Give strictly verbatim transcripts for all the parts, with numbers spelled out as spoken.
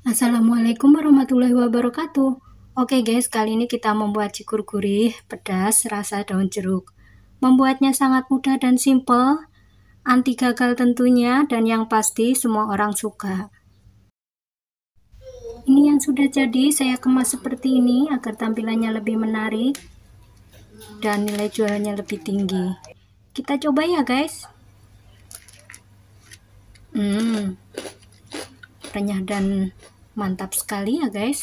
Assalamualaikum warahmatullahi wabarakatuh. Oke guys, kali ini kita membuat cikur gurih, pedas, rasa daun jeruk. Membuatnya sangat mudah dan simple, anti gagal tentunya, dan yang pasti semua orang suka. Ini yang sudah jadi, saya kemas seperti ini agar tampilannya lebih menarik dan nilai jualnya lebih tinggi. Kita coba ya guys. Hmm, renyah dan mantap sekali ya guys.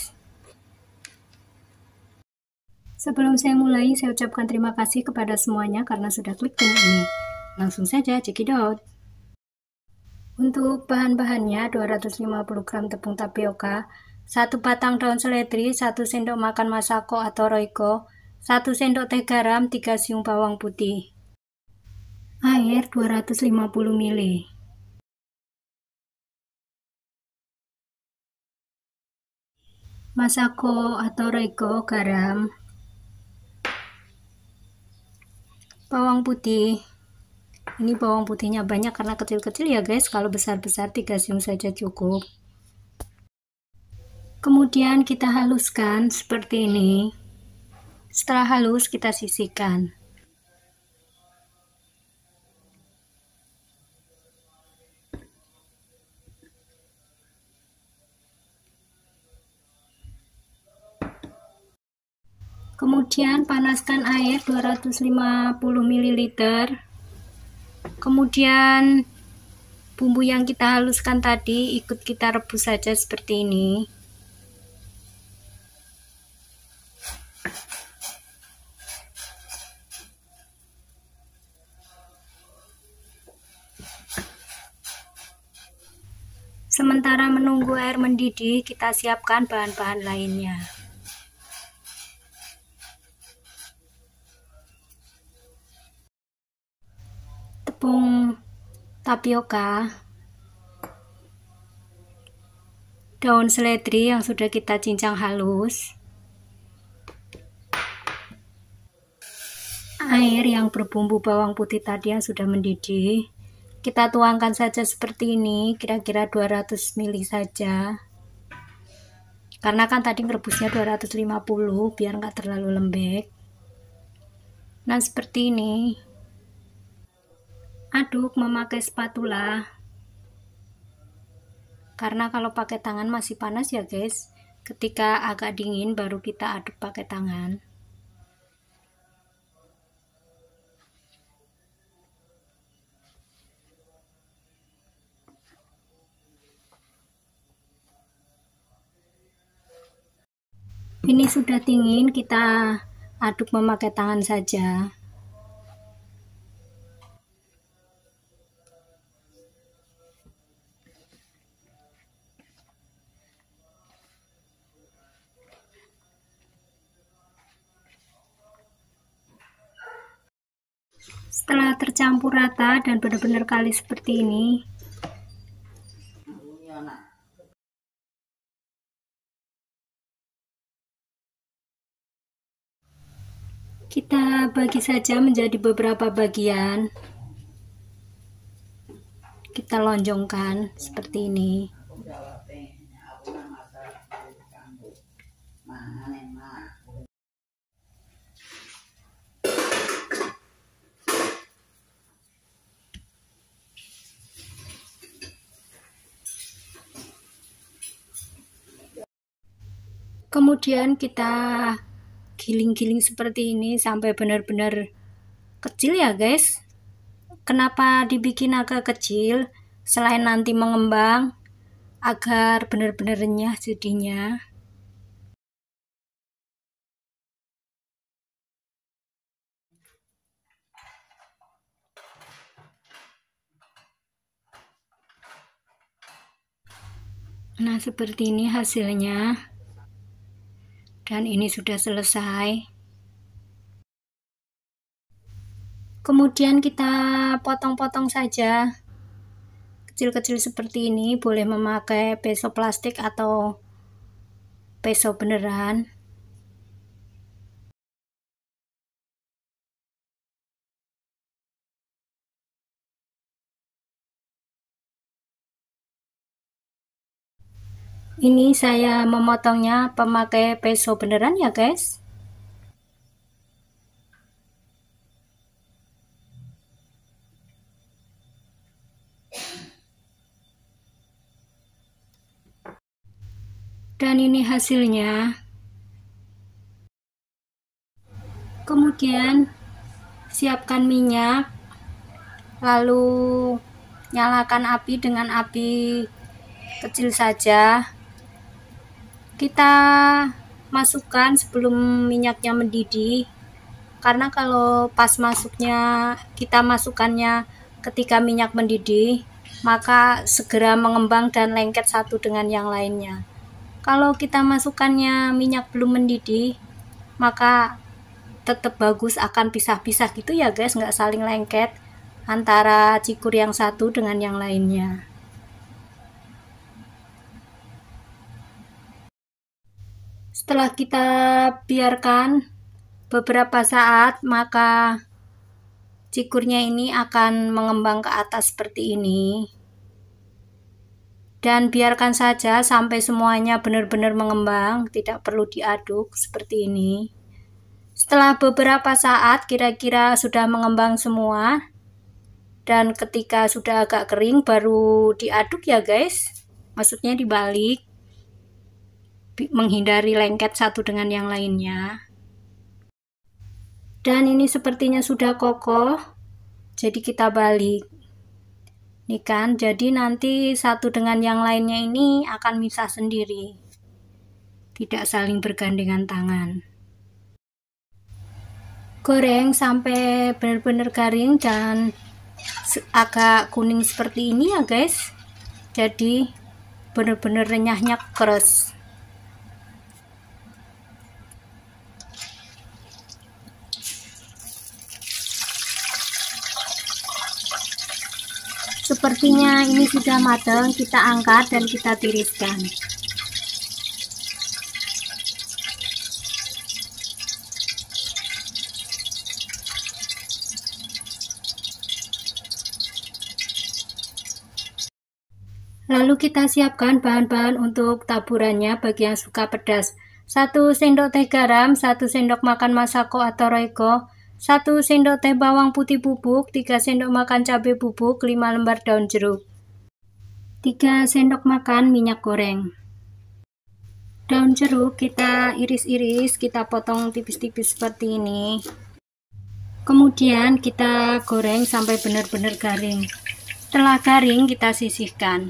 Sebelum saya mulai, saya ucapkan terima kasih kepada semuanya karena sudah klik channel ini. Langsung saja cekidot. Untuk bahan-bahannya dua ratus lima puluh gram tepung tapioka, satu batang daun seledri, satu sendok makan masako atau roiko, satu sendok teh garam, tiga siung bawang putih. Air dua ratus lima puluh mililiter. Masako atau roiko garam. Bawang putih. Ini bawang putihnya banyak karena kecil-kecil ya guys, kalau besar-besar tiga siung saja cukup. Kemudian kita haluskan seperti ini. Setelah halus kita sisihkan. Kemudian panaskan air dua ratus lima puluh mililiter. Kemudian bumbu yang kita haluskan tadi ikut kita rebus saja seperti ini. Sementara menunggu air mendidih, kita siapkan bahan-bahan lainnya. Tepung tapioka, daun seledri yang sudah kita cincang halus, air yang berbumbu bawang putih tadi yang sudah mendidih, kita tuangkan saja seperti ini, kira-kira dua ratus mililiter saja. Karena kan tadi merebusnya dua ratus lima puluh biar nggak terlalu lembek. Nah seperti ini. Aduk memakai spatula. Karena kalau pakai tangan masih panas ya guys. Ketika agak dingin baru kita aduk pakai tangan. Ini sudah dingin, kita aduk memakai tangan saja. Setelah tercampur rata dan benar-benar kalis seperti ini, kita bagi saja menjadi beberapa bagian. Kita lonjongkan seperti ini. Kemudian kita giling-giling seperti ini sampai benar-benar kecil ya guys. Kenapa dibikin agak kecil? Selain nanti mengembang, agar benar-benar renyah jadinya. Nah seperti ini hasilnya. Dan ini sudah selesai. Kemudian kita potong-potong saja. Kecil-kecil seperti ini, boleh memakai peso plastik atau peso beneran. Ini saya memotongnya pemakai peso beneran ya guys. Dan ini hasilnya. Kemudian siapkan minyak, lalu nyalakan api dengan api kecil saja. Kita masukkan sebelum minyaknya mendidih, karena kalau pas masuknya kita masukkannya ketika minyak mendidih, maka segera mengembang dan lengket satu dengan yang lainnya. Kalau kita masukkannya minyak belum mendidih, maka tetap bagus akan pisah-pisah gitu ya guys, nggak saling lengket antara cikur yang satu dengan yang lainnya. Setelah kita biarkan beberapa saat, maka cikurnya ini akan mengembang ke atas seperti ini. Dan biarkan saja sampai semuanya benar-benar mengembang, tidak perlu diaduk seperti ini. Setelah beberapa saat, kira-kira sudah mengembang semua, dan ketika sudah agak kering baru diaduk ya guys, maksudnya dibalik, menghindari lengket satu dengan yang lainnya. Dan ini sepertinya sudah kokoh, jadi kita balik. Ini kan, jadi nanti satu dengan yang lainnya ini akan misah sendiri, tidak saling bergandengan tangan. Goreng sampai benar-benar garing dan agak kuning seperti ini ya guys, jadi benar-benar renyahnya keras. Sepertinya ini sudah matang, kita angkat dan kita tiriskan. Lalu kita siapkan bahan-bahan untuk taburannya bagi yang suka pedas. satu sendok teh garam, satu sendok makan masako atau roiko, satu sendok teh bawang putih bubuk, tiga sendok makan cabai bubuk, lima lembar daun jeruk, tiga sendok makan minyak goreng. Daun jeruk kita iris-iris, kita potong tipis-tipis seperti ini. Kemudian kita goreng sampai benar-benar garing. Setelah garing kita sisihkan.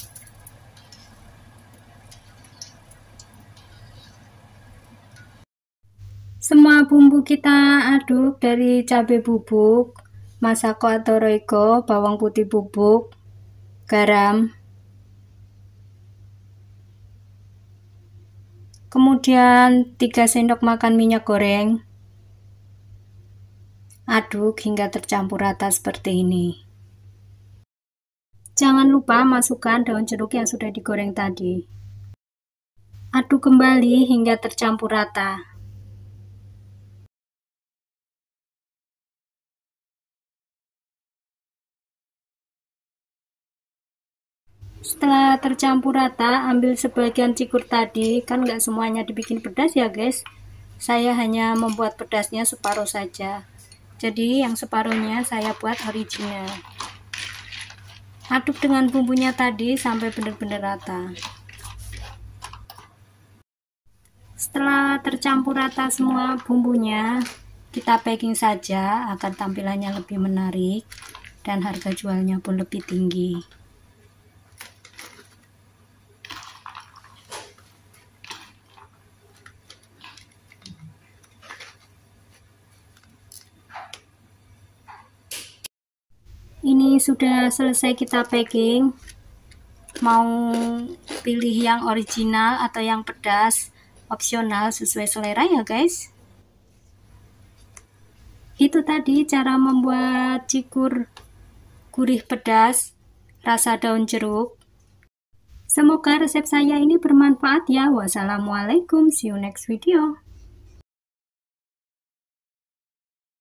Semua bumbu kita aduk, dari cabai bubuk, masako atau roiko, bawang putih bubuk, garam, kemudian tiga sendok makan minyak goreng. Aduk hingga tercampur rata seperti ini. Jangan lupa masukkan daun jeruk yang sudah digoreng tadi. Aduk kembali hingga tercampur rata. Setelah tercampur rata, ambil sebagian cikur tadi, kan nggak semuanya dibikin pedas ya guys. Saya hanya membuat pedasnya separuh saja. Jadi yang separuhnya saya buat original. Aduk dengan bumbunya tadi sampai benar-benar rata. Setelah tercampur rata semua bumbunya, kita packing saja agar tampilannya lebih menarik dan harga jualnya pun lebih tinggi. Ini sudah selesai kita packing. Mau pilih yang original atau yang pedas, opsional sesuai selera ya guys. Itu tadi cara membuat cikur gurih pedas rasa daun jeruk. Semoga resep saya ini bermanfaat ya. Wassalamualaikum, see you next video.